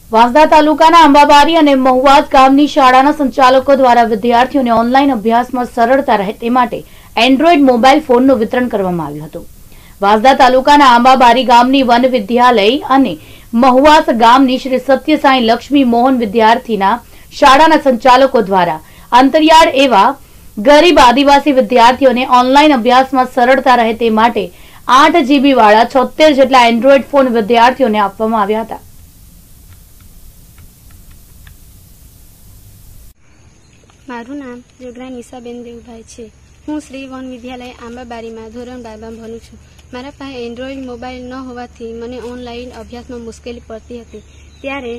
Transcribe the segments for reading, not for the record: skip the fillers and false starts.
વાંસદા તાલુકાના આંબાબારી અને મહુવાસ ગામની શાળાના સંચાલકો દ્વારા વિદ્યાર્થીઓને ઓનલાઈન અભ્યાસમાં સરળતા રહે તે માટે એન્ડ્રોઈડ મોબાઈલ ફોનનું વિતરણ કરવામાં આવ્યું હતું। વાંસદા તાલુકાના આંબાબારી ગામની વન વિદ્યાલય અને મહુવાસ ગામની શ્રી સત્યસાઈ લક્ષ્મી મોહન વિદ્યાર્થીના શાળાના સંચાલકો દ્વારા અંતરિયાળ એવા ગરીબ આદિવાસી વિદ્યાર્થીઓને ઓનલાઈન અભ્યાસમાં સરળતા રહે તે માટે 8 GB વાળા 76 જેટલા એન્ડ્રોઈડ ફોન વિદ્યાર્થીઓને આપવામાં આવ્યા હતા। મારું નામ જોગરા નિશાબેન દેવભાઈ છે। હું શ્રી વન વિદ્યાલય આંબાબારીમાં ધોરણ 12 માં ભણું છું। મારા પાસે એન્ડ્રોઈડ મોબાઈલ ન હોવાથી મને ઓનલાઈન અભ્યાસમાં મુશ્કેલી પડતી હતી। ત્યારે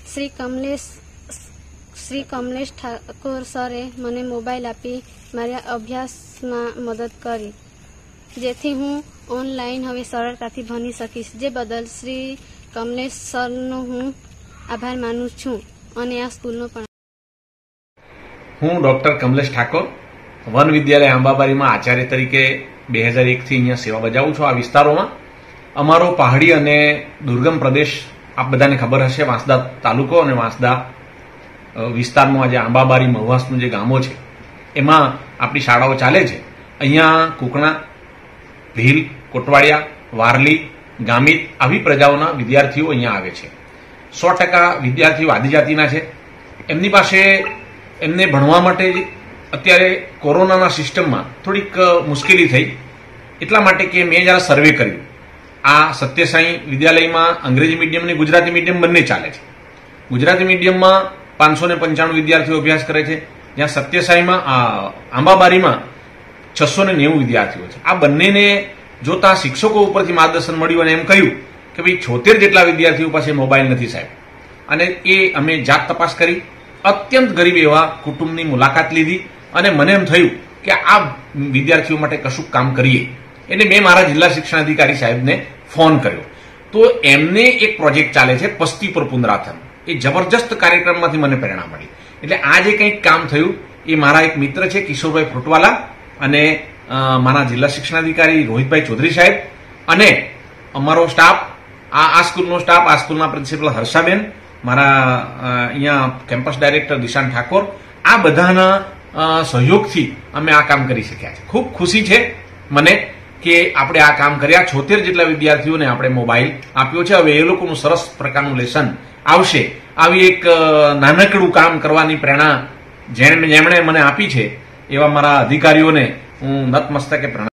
શ્રી કમલેશ ઠાકોર સરે મને મોબાઈલ આપી મારા અભ્યાસમાં મદદ કરી, જેથી હું ઓનલાઈન હવે સરળતાથી ભણી શકીશ। જે બદલ શ્રી કમલેશ સરનો હું આભાર માનું છું અને આ સ્કૂલનો પણ। હું ડોક્ટર કમલેશ ઠાકોર વન વિદ્યાલય આંબાબારીમાં આચાર્ય તરીકે 2001 થી અહીંયા સેવા બજાવું છું। આ વિસ્તારોમાં અમારો પહાડી અને દુર્ગમ પ્રદેશ આપ બધાને ખબર હશે, વાંસદા તાલુકો અને વાંસદા વિસ્તારમાં જે આંબાબારી મહુવાસનું જે ગામો છે એમાં આપણી શાળાઓ ચાલે છે। અહીંયા કુકણા, ભીલ, કોટવાડિયા, વારલી, ગામિત આવી પ્રજાઓના વિદ્યાર્થીઓ અહીંયા આવે છે। 100% વિદ્યાર્થીઓ આદિજાતિના છે। એમની પાસે એમને ભણવા માટે અત્યારે કોરોનાના સિસ્ટમમાં થોડીક મુશ્કેલી થઈ, એટલા માટે કે મેં જરા સર્વે કર્યું। આ સત્યસાઈ વિદ્યાલયમાં અંગ્રેજી મીડિયમ અને ગુજરાતી મીડિયમ બંને ચાલે છે। ગુજરાતી મીડિયમમાં 595 વિદ્યાર્થીઓ અભ્યાસ કરે છે, જ્યાં સત્યસાઈમાં આંબાબારીમાં 690 વિદ્યાર્થીઓ છે। આ બંનેને જોતા શિક્ષકો ઉપરથી માર્ગદર્શન મળ્યું અને એમ કહ્યું કે ભાઈ 76 જેટલા વિદ્યાર્થીઓ પાસે મોબાઈલ નથી સાહેબ। અને એ અમે જાત તપાસ કરી, અત્યંત ગરીબ એવા કુટુંબની મુલાકાત લીધી અને મને એમ થયું કે આ વિદ્યાર્થીઓ માટે કશું કામ કરીએ। એટલે મેં મારા જિલ્લા શિક્ષણાધિકારી સાહેબને ફોન કર્યો, તો એમને એક પ્રોજેક્ટ ચાલે છે પસ્તી પર પુનરાથન। એ જબરજસ્ત કાર્યક્રમમાંથી મને પ્રેરણા મળી। એટલે આ જે કંઈક કામ થયું એ મારા એક મિત્ર છે કિશોરભાઈ ફ્રૂટવાલા અને મારા જિલ્લા શિક્ષણાધિકારી રોહિતભાઈ ચૌધરી સાહેબ અને અમારો સ્ટાફ, આ સ્કૂલનો સ્ટાફ, આ સ્કૂલના પ્રિન્સિપલ હર્ષાબેન, મારા અહીંયા કેમ્પસ ડાયરેક્ટર દિશાન ઠાકોર, આ બધાના સહયોગથી અમે આ કામ કરી શક્યા છે। ખૂબ ખુશી છે મને કે આપણે આ કામ કર્યા। 76 જેટલા વિદ્યાર્થીઓને આપણે મોબાઈલ આપ્યો છે। હવે એ લોકોનું સરસ પ્રકારનું લેસન આવશે। આવી એક નાનકડું કામ કરવાની પ્રેરણા જેમણે મને આપી છે એવા મારા અધિકારીઓને હું નતમસ્તકે પ્રણામ